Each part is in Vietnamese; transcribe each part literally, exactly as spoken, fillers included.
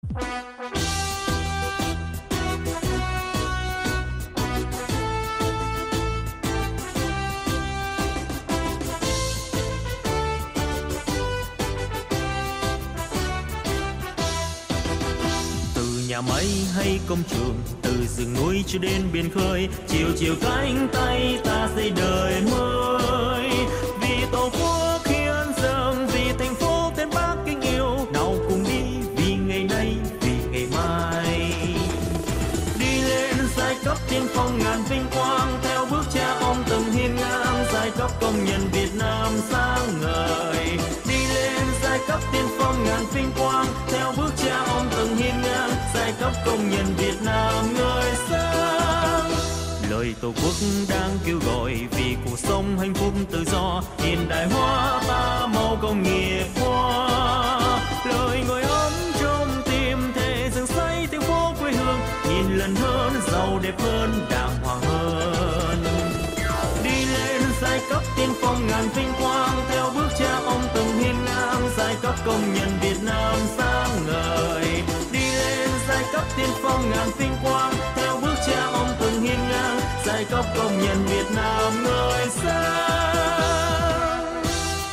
Nhà máy hay công trường, từ rừng núi cho đến biển khơi, chiều chiều cánh tay ta xây đời mới. Vì tổ quốc hiến dâng, vì thành phố tên Bác kính yêu, nào cùng đi vì ngày nay, vì ngày mai. Đi lên giai cấp tiên phong ngàn vinh quang, theo bước cha ông từng hiên ngang, giai cấp công nhân Việt Nam sáng ngời. Đi lên giai cấp tiên phong ngàn vinh quang, theo bước cha ông từng hiên ngang, giai cấp công nhân Việt Nam ngời sáng. Lời Tổ quốc đang kêu gọi vì cuộc sống hạnh phúc tự do, hiện đại hóa ta mau công nghiệp hóa. Lời ngồi ấm trong tim thề rừng xây thành phố quê hương, nhìn lần hơn giàu đẹp hơn đàng hoàng hơn. Đi lên giai cấp tiên phong ngàn vinh quang, theo bước cha ông từng hiên ngang, giai cấp công nhân Việt Nam sáng ngời. Giai cấp tiên phong ngàn vinh quang, theo bước cha ông từng hiên ngang, giai cấp công nhân Việt Nam ngời sáng.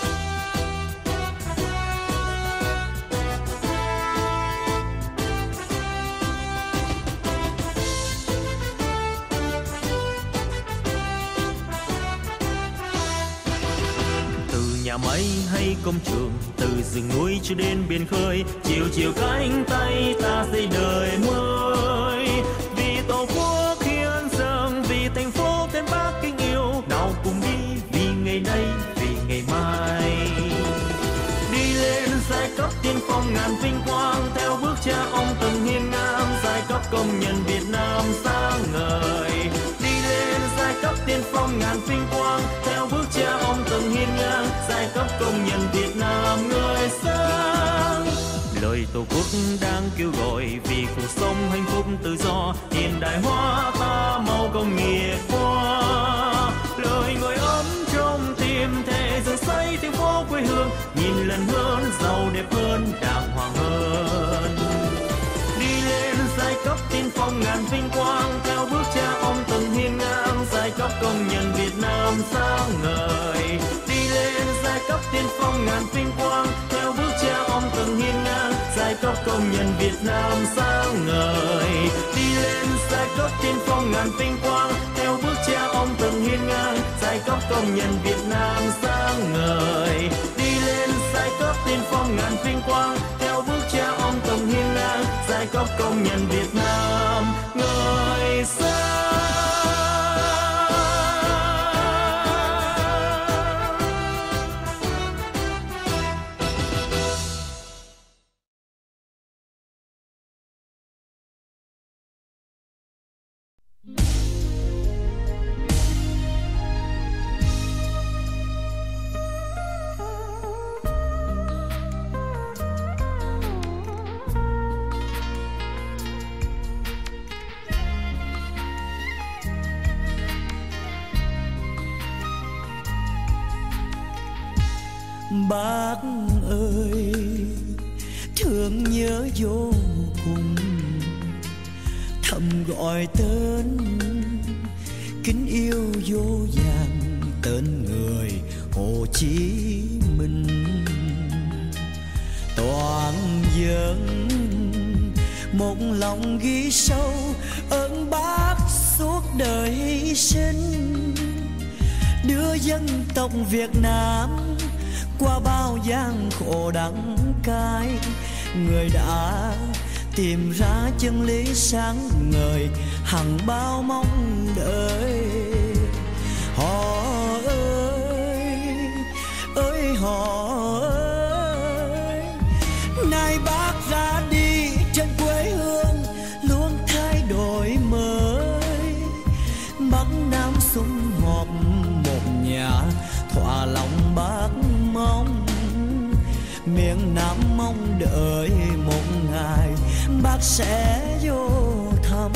Từ nhà máy hay công trường, từ rừng núi cho đến biển khơi, chiều chiều cánh tay ta xây đời mới. Vì tổ quốc hiến dâng, vì thành phố tên Bác kính yêu, nào cùng đi vì ngày nay, vì ngày mai. Đi lên giai cấp tiên phong ngàn vinh quang, theo bước cha ông từng hiên ngang, giai cấp công nhân Việt Nam sáng ngời. Đi lên giai cấp tiên phong ngàn vinh quang, theo bước cha ông từng hiên ngang, giai cấp công nhân Việt Nam ngời sáng. Lời Tổ quốc đang kêu gọi vì cuộc sống hạnh phúc tự do, hiện đại hóa ta mau công nghiệp hóa. Lời ngồi ấm trong tim thề rừng xây thành phố quê hương, nhìn lần hơn giàu đẹp hơn đàng hoàng hơn. Đi lên giai cấp tiên phong ngàn vinh quang, theo bước cha ông từng hiên ngang, giai cấp công nhân Việt Nam sáng ngời. Đi lên giai cấp tiên phong ngàn vinh quang, theo bước cha ông từng hiên ngang, giai cấp công nhân Việt Nam sáng ngời. Đi lên giai cấp tiên phong ngàn vinh quang, theo bước cha ông từng hiên ngang, giai cấp công nhân Việt Nam sáng ngời. Đi lên giai cấp tiên phong ngàn vinh quang, theo bước cha ông từng hiên ngang, giai cấp công nhân Việt Nam ngời sáng. Bác ơi, thương nhớ vô cùng, thầm gọi tên kính yêu vô vàn tên người Hồ Chí Minh. Toàn dân một lòng ghi sâu ơn Bác suốt đời hy sinh, đưa dân tộc Việt Nam qua bao gian khổ đắng cay. Người đã tìm ra chân lý sáng ngời hằng bao mong đợi. Họ ơi, ơi họ ơi, nay Bác ra đi trên quê hương luôn thay đổi mới. Bắc Nam sum họp một nhà, thỏa lòng Bác mong. Miền Nam mong đợi một ngày Bác sẽ vô thăm.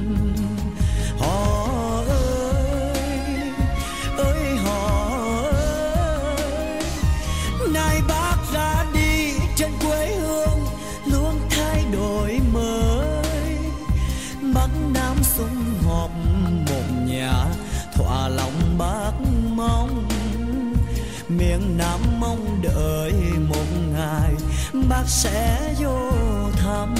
Họ ơi, ơi họ ơi, nay Bác ra đi trên quê hương luôn thay đổi sẽ vô thăm.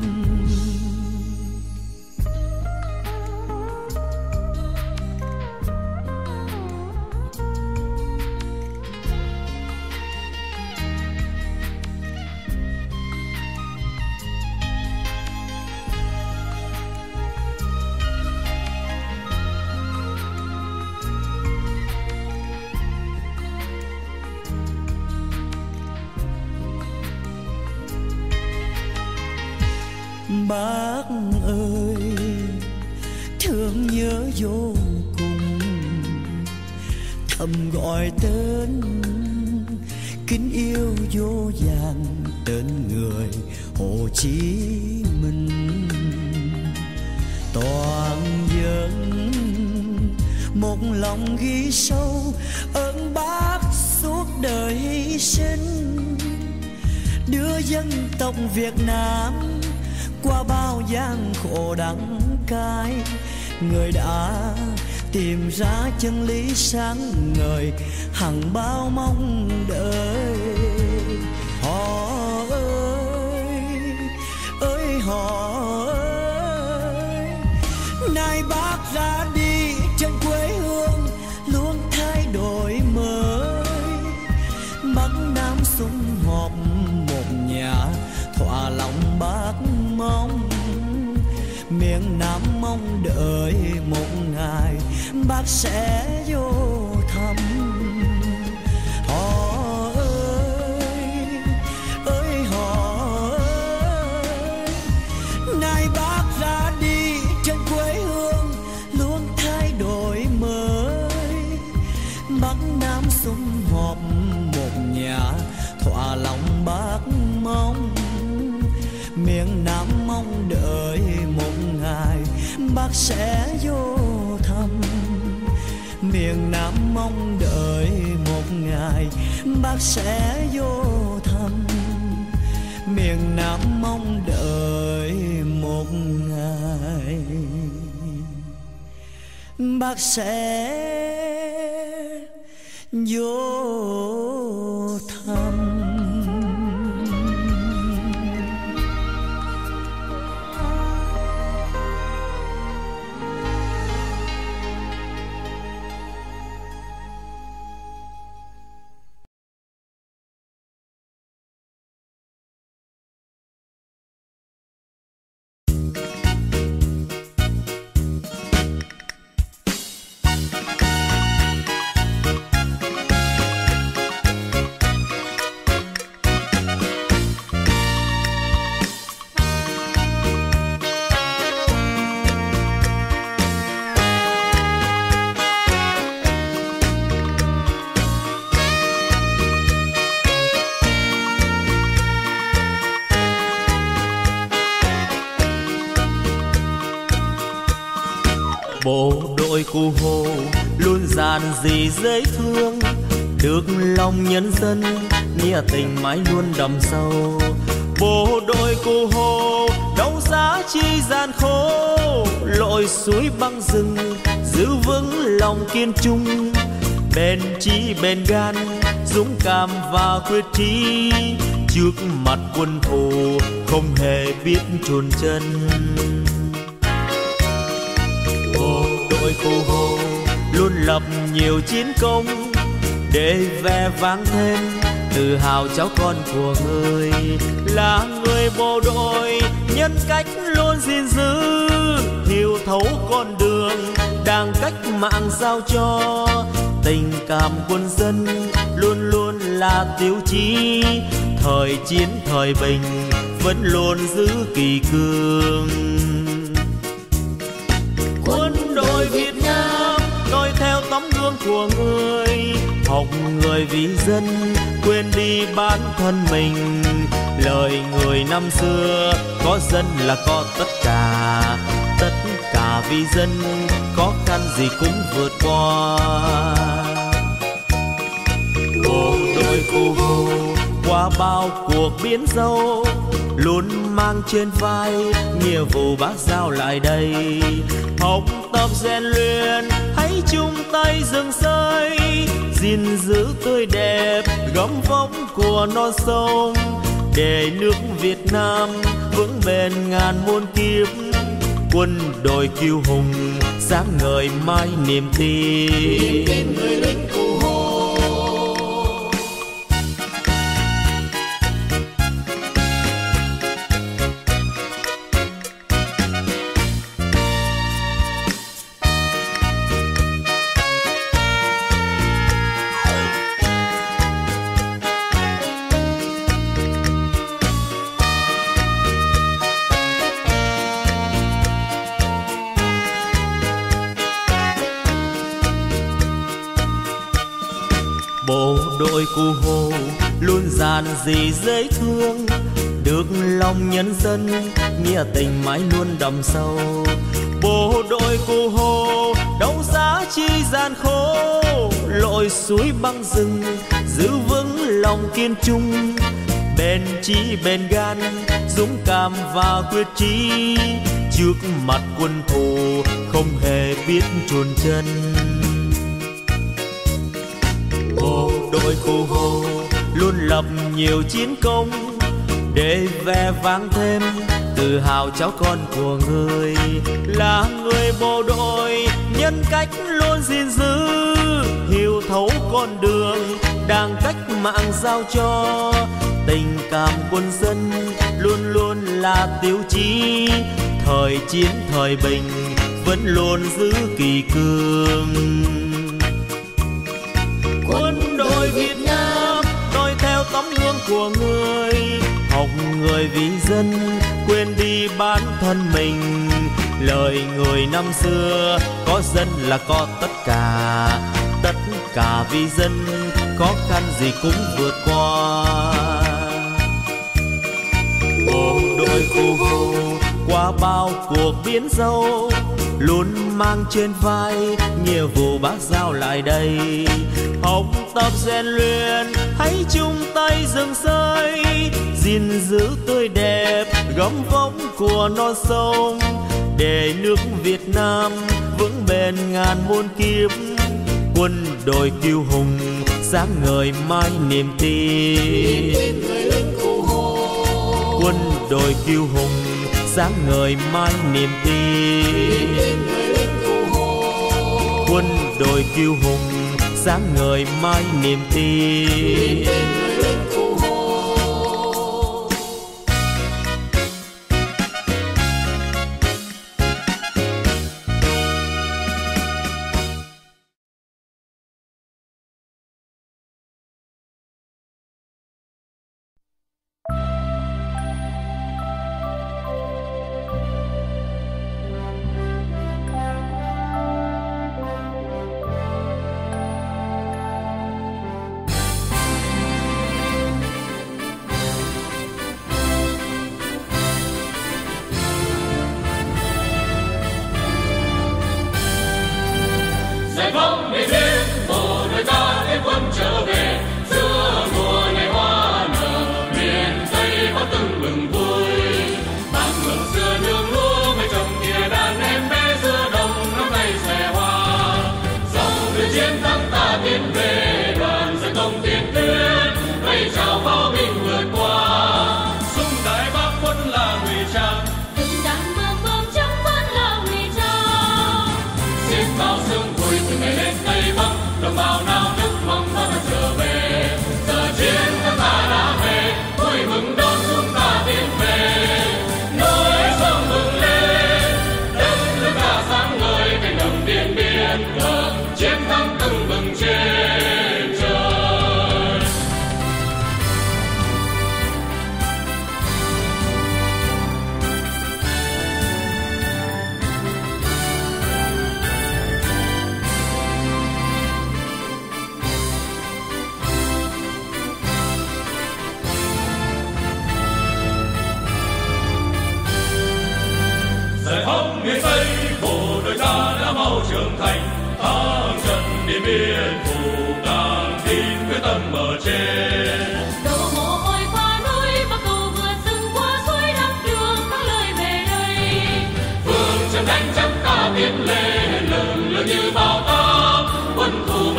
Bác ơi, thương nhớ vô cùng, thầm gọi tên kính yêu vô vàn tên người Hồ Chí Minh. Toàn dân một lòng ghi sâu ơn bác suốt đời hy sinh, đưa dân tộc Việt Nam qua bao gian khổ đắng cay. Người đã tìm ra chân lý sáng ngời hằng bao mong đợi. Họ ơi ơi họ ơi, nay bác ra đi trên quê hương luôn thay đổi mới. Bắc Nam sum họp một nhà, thỏa lòng bác mong miền Nam mong đợi một ngày bác sẽ vô thăm. Họ ơi ơi họ ơi, nay bác ra đi trên quê hương luôn thay đổi mới. Bắc Nam sum họp một nhà, thỏa lòng bác mong miền Nam mong đợi một ngày bác sẽ vô thăm. Miền Nam mong đợi một ngày bác sẽ vô thăm. Miền Nam mong đợi một ngày bác sẽ vô thăm. Bộ đội Cụ Hồ luôn giản dị dễ thương, được lòng nhân dân nghĩa tình mãi luôn đậm sâu. Bộ đội Cụ Hồ đâu giá chi gian khổ, lội suối băng rừng giữ vững lòng kiên trung. Bền chí bền gan dũng cảm và quyết chí, trước mặt quân thù không hề biết chùn chân. Bộ đội Cụ Hồ luôn lập nhiều chiến công để vẻ vang thêm tự hào cháu con của người. Là người bộ đội nhân cách luôn gìn giữ, hiểu thấu con đường đang cách mạng giao cho. Tình cảm quân dân luôn luôn là tiêu chí, thời chiến thời bình vẫn luôn giữ kỳ cương. Quân đội Việt Nam noi theo tấm gương của người, học người vì dân quên đi bản thân mình. Lời người năm xưa có dân là có tất cả, tất cả vì dân, khó khăn gì cũng vượt qua. Bộ đội Cụ Hồ qua bao cuộc biến dâu luôn mang trên vai nghĩa vụ bác giao lại đây. Học tập rèn luyện hãy chung tay dựng xây, gìn giữ tươi đẹp gấm vóc của non sông. để nước Việt Nam vững bền ngàn muôn kiếp. Quân đội kiêu hùng sáng ngời mãi niềm tin. Tin người lính Cụ Hồ. Bộ đội Cụ Hồ luôn giản dị dễ thương, được lòng nhân dân nghĩa tình mãi luôn đậm sâu. Bộ đội Cụ Hồ đâu giá chi gian khổ, lội suối băng rừng giữ vững lòng kiên trung. Bền chí bền gan dũng cảm và quyết chí, trước mặt quân thù không hề biết chùn chân. Bộ đội Cụ Hồ luôn lập nhiều chiến công, để vẻ vang thêm tự hào cháu con của người. Là người bộ đội nhân cách luôn gìn giữ, hiểu thấu con đường đảng cách mạng giao cho. Tình cảm quân dân luôn luôn là tiêu chí, thời chiến thời bình vẫn luôn giữ kỳ cương. Quân đội Việt Nam noi theo tấm gương của người, học người vì dân quên đi bản thân mình. Lời người năm xưa có dân là có tất cả, tất cả vì dân, khó khăn gì cũng vượt qua. Bộ đội Cụ Hồ qua bao cuộc biến dâu, luôn mang trên vai nghĩa vụ bác giao lại đây. Học tập rèn luyện hãy chung tay dựng xây, gìn giữ tươi đẹp gấm vóc của non sông, để nước Việt Nam vững bền ngàn muôn kiếp. Quân đội kiêu hùng sáng ngời mãi niềm tin. Quân đội kiêu hùng sáng ngời mãi niềm tin. Quân đội kiêu hùng sáng ngời mãi niềm tin.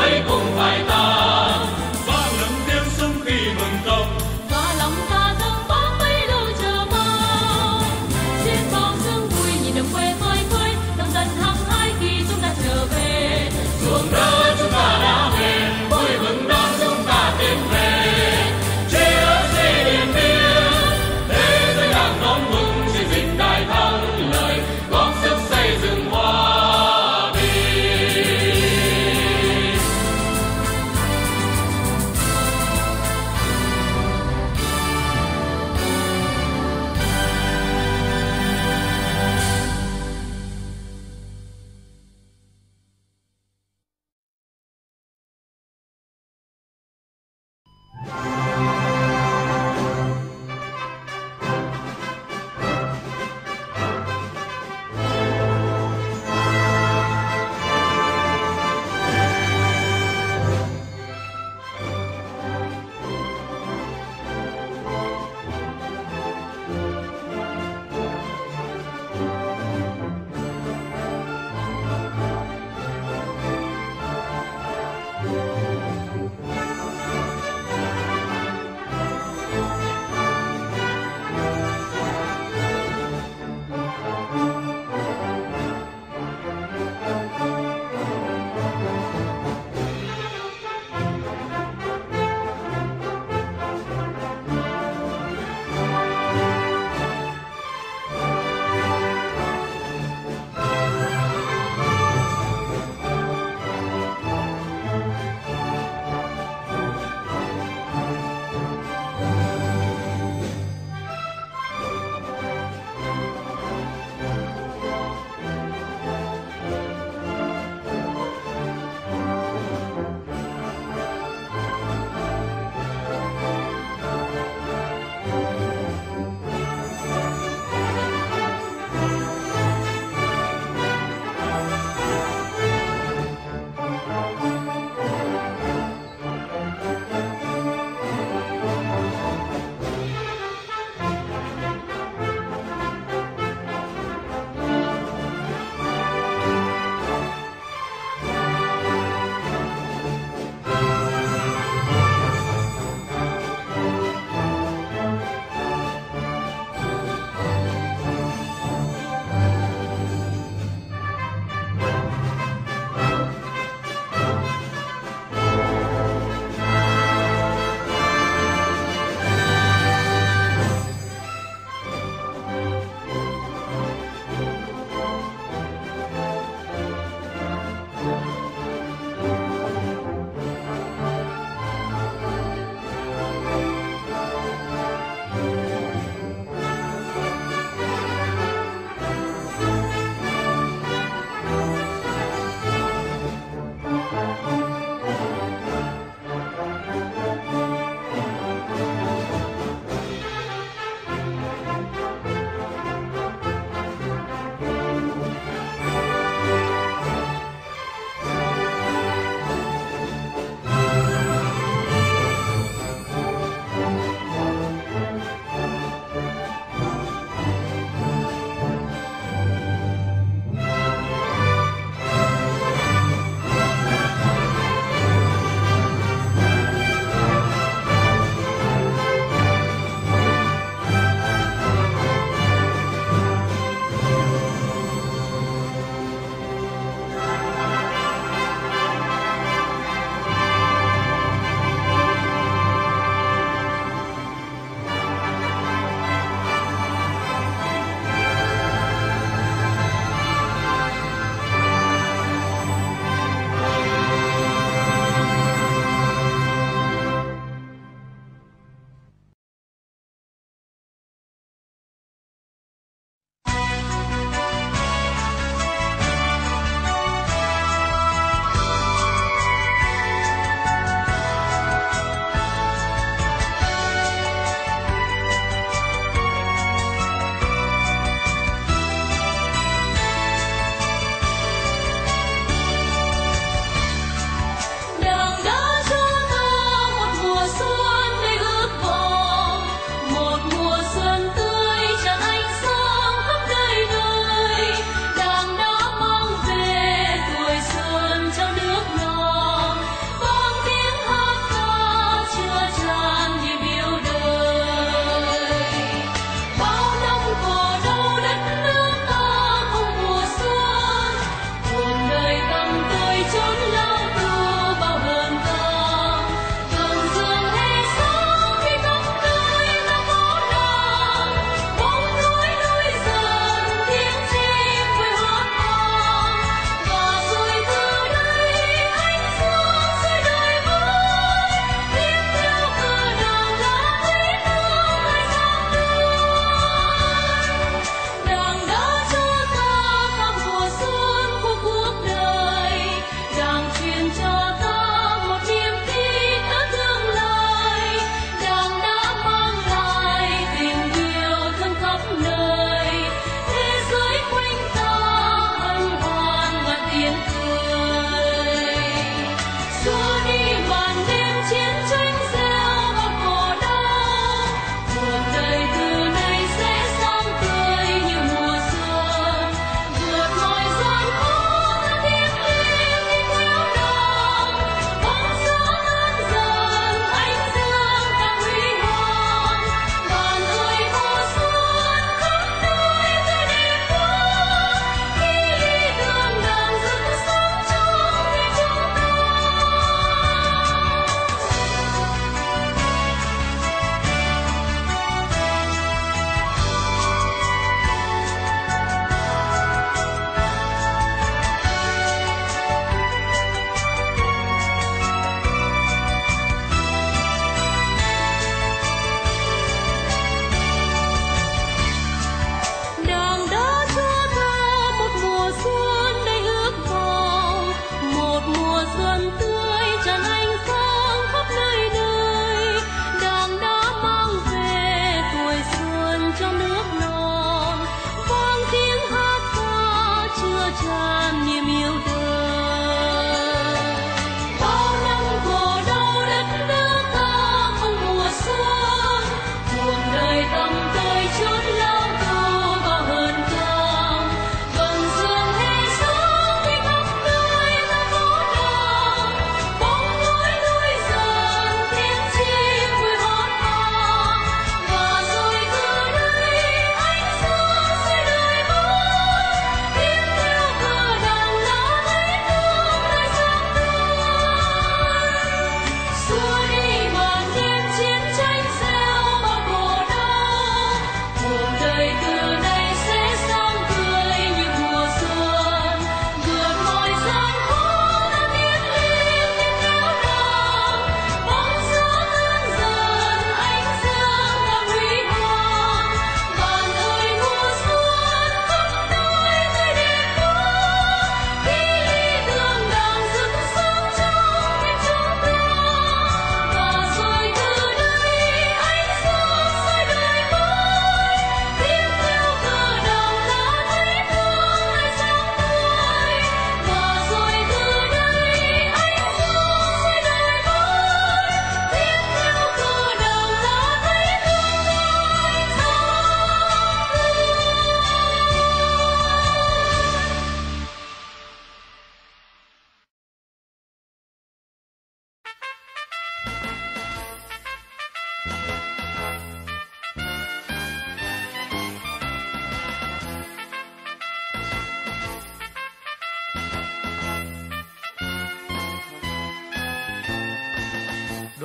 Và lòng ta dâng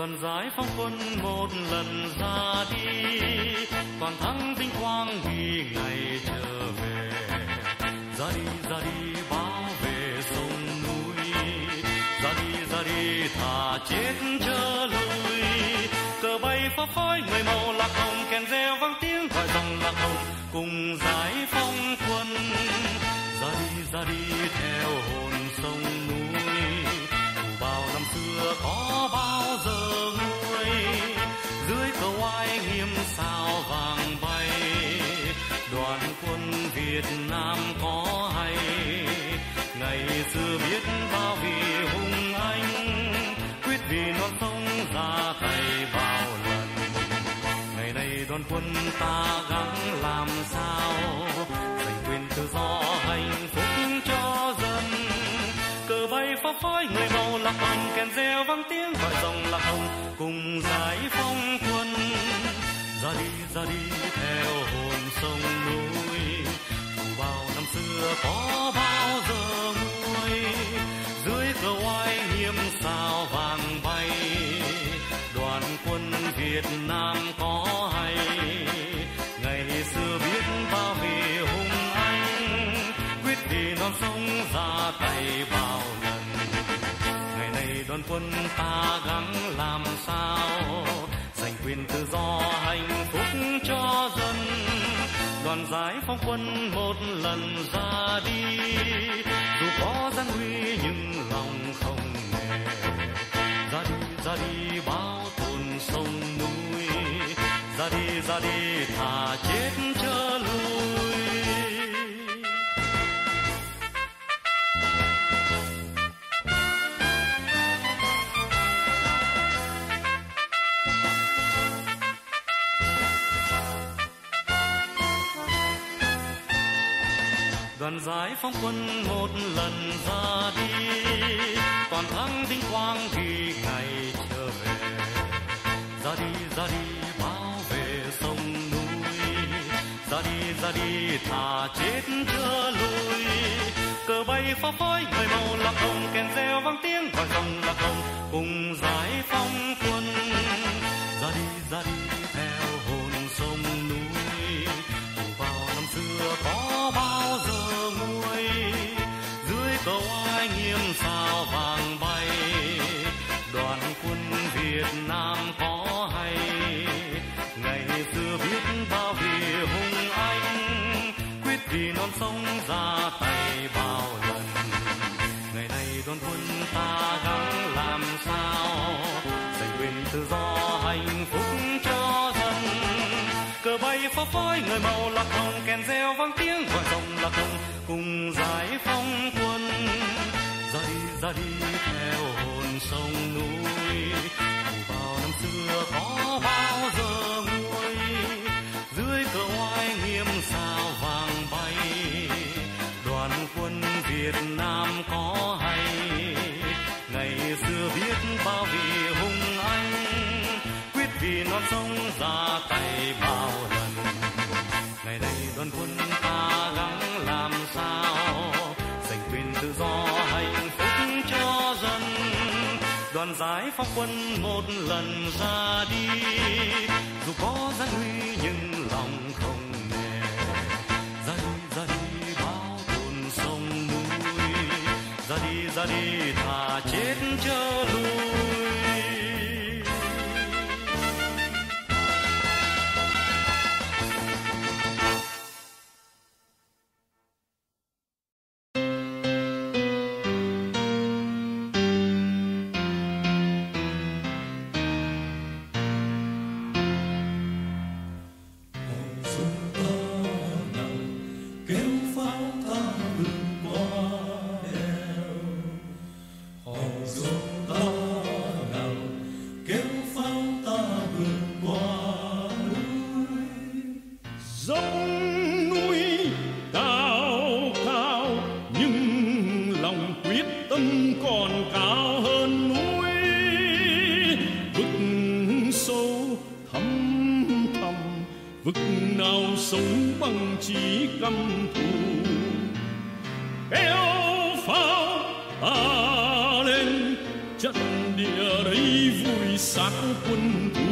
đoàn giải phóng quân một lần ra đi, toàn thắng vinh quang vì ngày trở về. Ra đi ra đi bảo vệ sông núi, ra đi ra đi thà chết chớ lùi. Cờ bay phấp phới người màu lạc hồng, kèn reo vang tiếng gọi dòng lạc hồng cùng giải phóng quân. Ra đi ra đi theo hồn sông núi, dù bao năm xưa có bao giờ nguôi. Dưới cầu oai nghiêm sao vàng bay, đoàn quân Việt Nam có hay. Ngày xưa biết bao vì hùng anh, quyết vì non sông ra tay bao lần. Ngày nay đoàn quân ta gắng làm sao giành quyền tự do hạnh phúc cho dân. Cờ bay phấp phới người màu lạc hồng, kèn reo vang tiếng gọi dòng lạc hồng cùng giải phóng quân. Ra đi ra đi theo hồn sông núi, dù bao năm xưa có bao giờ nguôi. Dưới cờ oai nghiêm sao vàng bay, đoàn quân Việt Nam có hay. Ngày xưa biết bao vì hùng anh, quyết vì non sông ra tay bao lần. Ngày nay đoàn quân ta gắng làm sao giành quyền tự do hạnh phúc cho dân. Đoàn giải phóng quân một lần ra đi, dù có gian nguy nhưng lòng không nề. Ra đi ra đi bảo tồn sông núi, ra đi ra đi thà chết chớ lùi. Đoàn giải phóng quân một lần ra đi, toàn thắng vinh quang vì ngày trở về. Ra đi ra đi bảo vệ sông núi, ra đi ra đi thà chết chớ lùi. Cờ bay phấp phới người màu lạc hồng, kèn reo vang tiếng gọi dòng lạc hồng cùng giải phóng quân. Ra đi ra đi theo hồn sông núi, dù bao năm xưa có bao giờ nguôi. Dưới cầu oai nghiêm sao vàng bay, đoàn quân Việt Nam có hay. Ngày xưa biết bao vì hùng anh, quyết vì non sông ra tay bao lần. Ngày nay đoàn quân ta gắng làm sao giành quyền tự do hạnh phúc cho dân. Cờ bay phấp phới người màu lạc hồng, kèn reo vang tiếng gọi dòng lạc hồng cùng giải phóng quân. Ra đi ra đi theo hồn sông núi, dù bao năm xưa có bao giờ nguôi. Dưới cờ oai nghiêm sao vàng bay, đoàn quân Việt Nam có hay. Ngày xưa biết bao vì hùng anh, quyết vì non sông ra tay bao lần. Ngày nay đoàn quân ta gắng làm sao giành quyền tự do hạnh phúc cho dân. Đoàn giải phóng quân một lần ra đi, dù có gian nguy nhưng lòng không nề. Ra đi ra đi bảo tồn sông núi, ra đi ra đi thà chết chớ lùi. vực nào sống bằng chí căm thù. Kéo pháo ta lên trận địa đấy vui xác quân thù.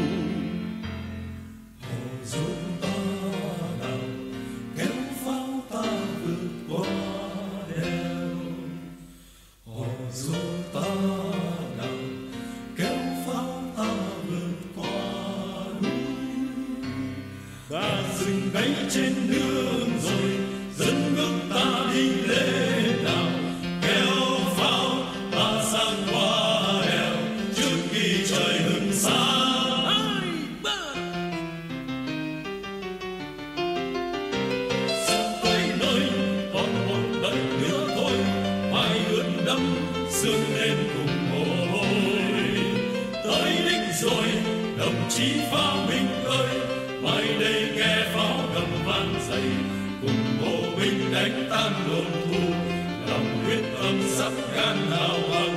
Hò dô ta nào kéo pháo ta vượt qua đèo. Hò dô ta nào kéo pháo ta vượt qua núi. Ta dừng gáy trên đường rồi dân nước ta đi lên nào. Kéo pháo ta sang qua đèo trước khi trời hừng sáng. Sắp tới nơi còn một đời nữa thôi, phải ướt đẫm sương đêm cùng mồ hôi. Tới đích rồi đồng chí pháo binh ơi, mai đây nghe pháo gầm vang dậy, cùng bộ binh đánh tan đồn thù, lòng quyết tâm sắc gan hào hăng.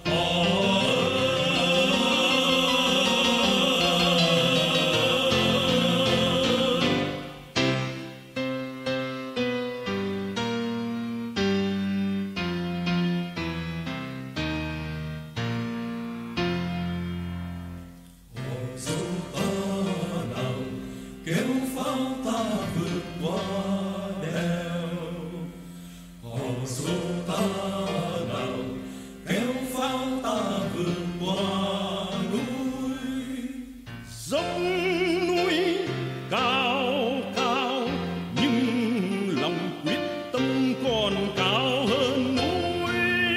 Kéo pháo ta vượt qua đèo. Hò dô ta nào kéo pháo ta vượt qua núi. Dốc núi cao cao nhưng lòng quyết tâm còn cao hơn núi.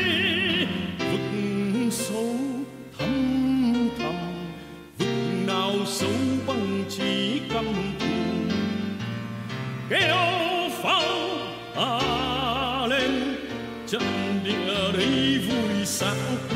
Vực sâu thăm thẳm, vực nào sâu bằng trí căm thù. Kéo pháo ta lên trận địa đấy vui sáng.